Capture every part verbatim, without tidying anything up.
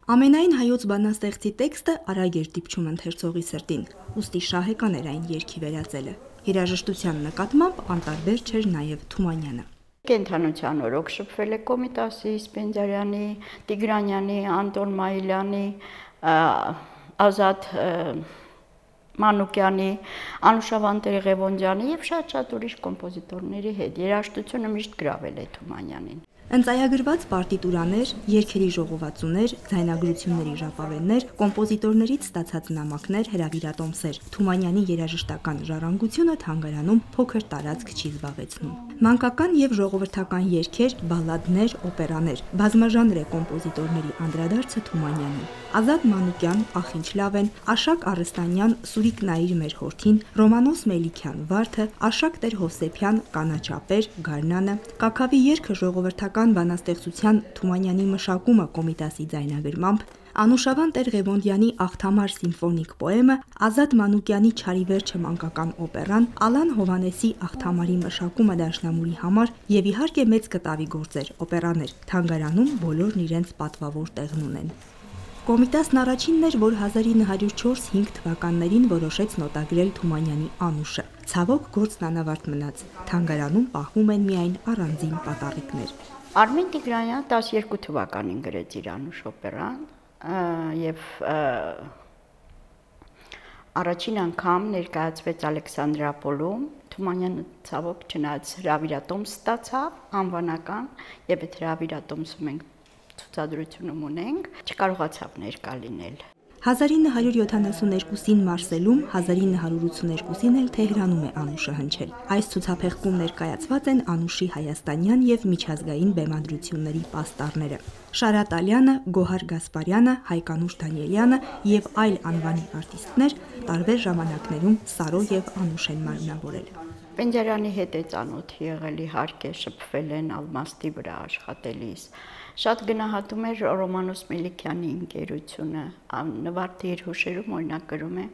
Ամենայն հայոց բանաստեղծի տեքստը արագ էր դիպչում ընթերցողի սրտին, ուստի շահեկան էր այն երգի վերածելը։ Երաժշտության նկատմամբ անտարբեր չէր նաև Թումանյանը։ Կենթանության օրոք շփվել է Կոմիտասի, Սպենդիարյանի, Տիգրանյանի, Անտոն Մայիլյանի, Ազատ Մանուկյանի, Անուշավան Տերեղևոնդյանի եւ շատ-շատ ուրիշ կոմպոզիտորների հետ։ Երաժշտությունը միշտ գրավել է Թումանյանին։ Ընծայագրված պարտիտուրաներ, երգերի ժողովածուներ, ձայնագրությունների ժապավեններ, կոմպոզիտորներից ստացած նամակներ, հրավիրատոմսեր։ Թումանյանի երաժշտական ժառանգությունը թանգարանում փոքր տարածք չի զբաղեցնում։ Մանկական եւ ժողովրդական երգեր, բալլադներ, օպերաներ, բազմաժանր է կոմպոզիտորների անդրադարձը Թումանյանին։ Ազատ Մանուկյան, Ախինչ Լավեն, Աշակ Արստանյան, Սուրիկ Նայիր մեր հորթին, Ռոմանոս Մելիքյան Վարդը, Աշակ Տեր-Հովսեփյան, Կանաչապեր, Գարնանը, Կաքավի երգը ժողովրդական բանաստեղծության Թումանյանի մշակումը Կոմիտասի ձայնագրմամբ, Անուշավան Տեր-Ղևոնդյանի Աղթամար սիմֆոնիկ պոեմը, Ազատ Մանուկյանի Չարի վերջը մանկական օպերան, Ալան Հովանեսի Աղթամարի մշակումը դաշնամուրի համար եւ իհարկե մեծ կտավի գործեր, օպերաներ, թանգարանում բոլորն իրենց պատվավոր տեղն ունեն։ Կոմիտասն առաջինն էր, որ հազար ինը հարյուր չորս հինգ թվականներին որոշեց նոտագրել Թումանյանի անուշը։ Ցավոք գործն անավարտ մնաց։ Թանգարանում պահվում են միայն առանձին պատառիկներ։ Արմեն Տիգրանյանը տասներկու թվականին գրեց իր անուշ օպերան եւ առաջին անգամ ներկայացվեց Ալեքսանդրապոլում։ Թումանյանը ցավոք չնայած հրավիրատոմս ստացավ անվանական եւ այդ հրավիրատոմսը մենք ցուցադրությունում ունենք, չկարողացավ ներկա լինել։ հազար ինը հարյուր յոթանասուններկուսին Մարսելում, հազար ինը հարյուր ութսուներկուսին էլ Թեհրանում է անուշը հնչել։ Այս ցուցափեղկում ներկայացված են անուշի հայաստանյան եւ միջազգային բեմադրությունների պաստառները։ Շարատ Ալյանը, Գոհար Գասպարյանը, Հայկանուշ Դանիելյանը եւ այլ անվանի արտիստներ տարբեր ժամանակներում Սարո եւ Անուշ են մարմնավորել։ Սպենդիարյանի հետ է ծանոթ եղել, իհարկե շփվել են Ալմաստի վրա աշխատելիս։ Շատ գնահատում էր Ռոմանոս Մելիքյանի ընկերությունը, նվարդի իր հուշերում օրինակ գրում է,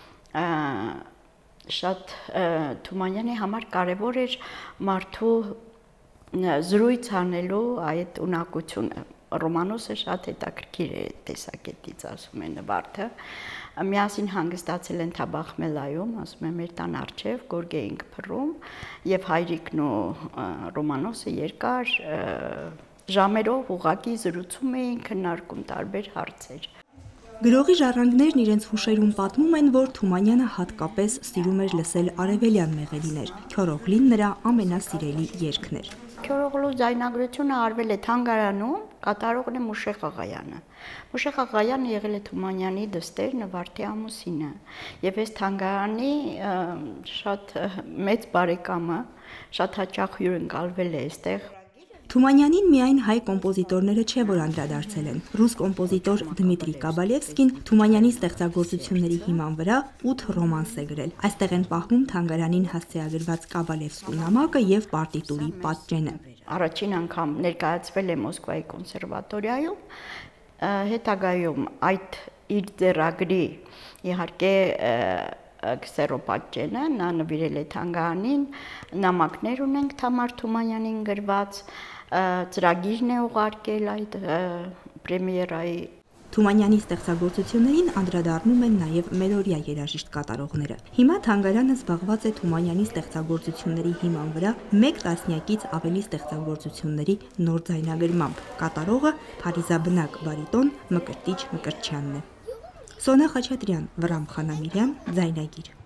շատ Թումանյանի համար կարևոր էր մարդու զրույց անելու այդ ունակությունը։ Ռոմանոսը շատ հետաքրքիր է տեսակետից, ասում է նվարդը։ Միասին հանգստացել են Թաբախմելայում, ասում է մեր տան առջև գորգ էինք փռում եւ հայրիկն ու Ռոմանոսը երկար ժամերով ուղակի զրուցում էին, քննարկում տարբեր հարցեր։ Գրողի ժառանգներն իրենց հուշերում պատմում են, որ Թումանյանը հատկապես սիրում էր լսել արևելյան մեղեդիներ։ Քյորօղլին նրա ամենասիրելի երգն էր։ Քյորօղլու ձայնագրությունը արվել է թանգարանում, կատարողն է Մուշեղ Աղայանը։ Մուշեղ Աղայանը եղել է Թումանյանի դստեր Նվարդի ամուսինը, եւ այս թանգարանի շատ մեծ բարեկամը, շատ հաճախ հյուրընկալվել է այստեղ։ Թումանյանին միայն հայ կոմպոզիտորները չէ, որ անդրադարձել են։ Ռուս կոմպոզիտոր Դմիտրի Կաբալևսկին Թումանյանի ստեղծագործությունների հիման վրա ութ ռոմանս է գրել։ Այստեղ են պահվում թանգարանին հասցեագրված Կաբալևսկու նամակը եւ պարտիտուրի պատճենը։ Առաջին անգամ ներկայացվել է Մոսկվայի կոնսերվատորիայում, հետագայում այդ իր ձեռագրի իհարկե քսերոպատճենը նա նվիրել է թանգարանին, նամակներ ունենք Թամար Թումանյանին գրված, ծրագիրն է ուղարկել այդ պրեմիերայի։ Թումանյանի ստեղծագործություններին անդրադառնում են նաև մելորյա երաժիշտ կատարողները։ Հիմա թանգարանը զբաղված է Թումանյանի ստեղծագործությունների հիման վրա մեկ տասնյակից ավելի ստեղծագործությունների նոր ձայնագրմամբ։ Կատարողը փարիզաբնակ բարիտոն Մկրտիչ Մկրտչյանն է։ Սոնա Խաչատրյան, Վռամ Խանամիրյան, ձայնագիր։